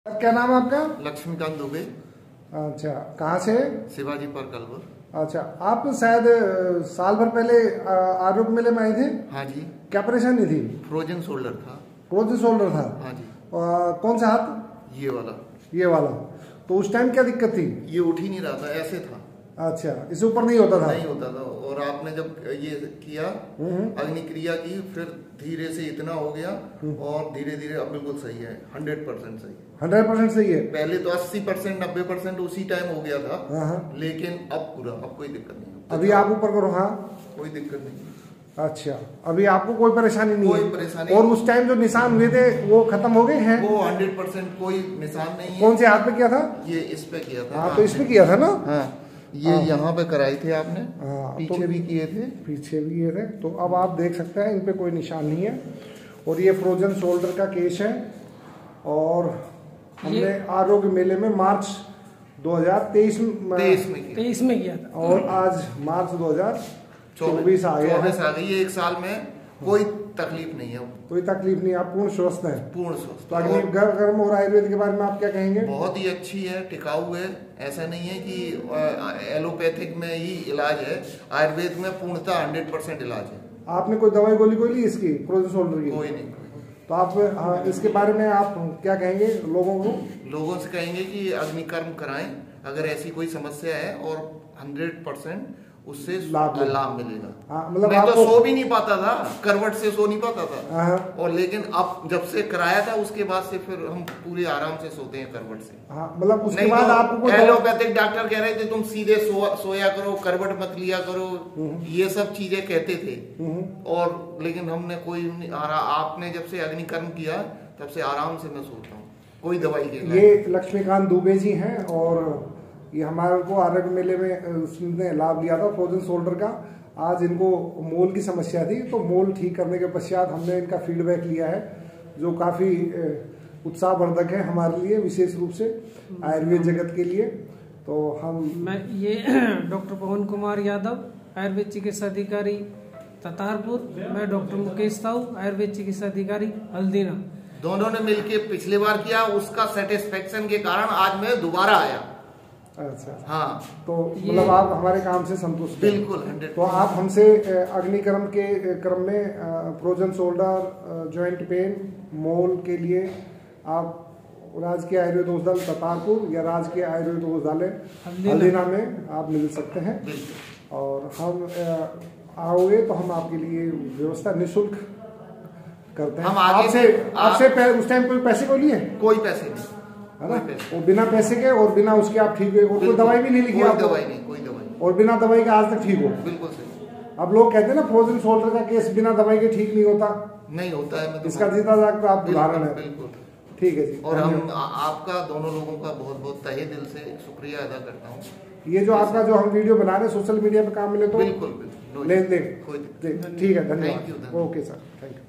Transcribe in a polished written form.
क्या नाम है आपका? लक्ष्मीकांत दुबे। अच्छा, कहाँ से? शिवाजी पार्क अलवर। अच्छा, आप शायद साल भर पहले आरोग्य मेले में आए थे। हाँ जी। क्या परेशानी थी? फ्रोजन शोल्डर था। फ्रोजन शोल्डर था? हाँ जी। कौन सा हाथ? ये वाला। ये वाला। तो उस टाइम क्या दिक्कत थी? ये उठ ही नहीं रहा था, ऐसे था। अच्छा, इससे ऊपर नहीं होता था? नहीं होता था। और आपने जब ये किया अग्नि क्रिया की, फिर धीरे से इतना हो गया और धीरे धीरे अब बिल्कुल सही है। 100% सही है। 100% सही है। पहले तो 80% 90% उसी टाइम हो गया था। हाँ। लेकिन अब पूरा, अब कोई दिक्कत नहीं। अभी आप ऊपर करो। हाँ, कोई दिक्कत नहीं। अच्छा, अभी आपको कोई परेशानी नहीं है? कोई परेशानी। और उस टाइम जो निशान हुए थे वो खत्म हो गए हैं? वो 100% कोई निशान नहीं है। कौन से हाथ पे किया था? ये इस पे किया था। हाँ, तो इसमें किया था ना? हाँ, ये यहाँ पे कराई थे आपने। हाँ, पीछे भी किए थे। पीछे भी किए थे। तो अब आप देख सकते हैं इन पे कोई निशान नहीं है। और ये फ्रोजन शोल्डर का केस है और हमने आरोग्य मेले में मार्च 2023 में किया था। और आज मार्च 2024 आ गया है। एक साल में कोई तकलीफ नहीं है। कोई तकलीफ नहीं, आप पूर्ण स्वस्थ हैं? पूर्ण स्वस्थ। तो अग्नि कर्म और आयुर्वेद के बारे में आप क्या कहेंगे? बहुत ही अच्छी है, टिकाऊ है। ऐसा नहीं है कि एलोपैथिक में ही इलाज है, आयुर्वेद में पूर्णतः 100% इलाज है। आपने कोई दवाई गोली कोई ली इसकी फ्रोजन शोल्डर की? कोई नहीं। तो आप इसके बारे में आप क्या कहेंगे लोगों को? लोगों से कहेंगे कि अग्नि कर्म कराएं अगर ऐसी कोई समस्या है, और 100% उससे लाभ मिलेगा। हाँ, मतलब मैं तो सो भी नहीं पाता था, करवट से सो नहीं पाता था। और लेकिन अब जब से कराया था उसके बाद से फिर हम पूरे आराम से सोते हैं करवट से। हाँ, मतलब उसके बाद तो आपको एलोपैथिक डॉक्टर कह रहे थे तुम सीधे सोया करो, करवट मत लिया करो, ये सब चीजें कहते थे। और लेकिन हमने कोई आपने जब से अग्नि कर्म किया तब से आराम से मैं सोता हूँ, कोई दवाई के। ये लक्ष्मीकांत दुबे जी हैं और ये हमारे को आरोग्य मेले में उसने लाभ लिया था फ्रोजन शोल्डर का। आज इनको मोल की समस्या थी, तो मोल ठीक करने के पश्चात हमने इनका फीडबैक लिया है जो काफ़ी उत्साहवर्धक है हमारे लिए, विशेष रूप से आयुर्वेद जगत के लिए। तो मैं ये डॉक्टर पवन कुमार यादव, आयुर्वेद चिकित्सा अधिकारी ततारपुर। मैं डॉक्टर मुकेश साहू, आयुर्वेद चिकित्सा अधिकारी हल्दीना। दोनों ने मिलकर पिछले बार किया, उसका सेटिस्फेक्शन के कारण आज मैं दोबारा आया। अच्छा। हाँ, तो मतलब आप हमारे काम से संतुष्ट? बिल्कुल 100%। तो आप हमसे अग्निकर्म के क्रम में frozen shoulder, joint pain, mole के लिए आप राजकीय आयुर्वेद औषधालय ततारपुर या राजकीय आयुर्वेद औषधालय हल्दीना में आप मिल सकते हैं। और हम आओगे तो हम आपके लिए व्यवस्था निःशुल्क करते हैं। हम आगे आपसे उस टाइम कोई पैसे को लिए? कोई पैसे नहीं है ना? और बिना पैसे के और बिना उसके आप ठीक हुए, कोई दवाई भी नहीं लिखी? कोई दवाई नहीं, कोई दवाई। और बिना दवाई के आज तक ठीक हो? बिल्कुल सही। अब लोग कहते हैं ना फ्रोजन शोल्डर का केस बिना दवाई के ठीक नहीं होता। नहीं होता है। इसका जीता जाग तो आप उदाहरण है। बिल्कुल ठीक है जी। और हम आपका दोनों लोगों का बहुत बहुत तहे दिल से शुक्रिया अदा करता हूँ। ये जो आपका जो हम वीडियो बना रहे हैं सोशल मीडिया पे काम मिले तो बिल्कुल लेन देन ठीक है। धन्यवाद। Okay sir, thank you.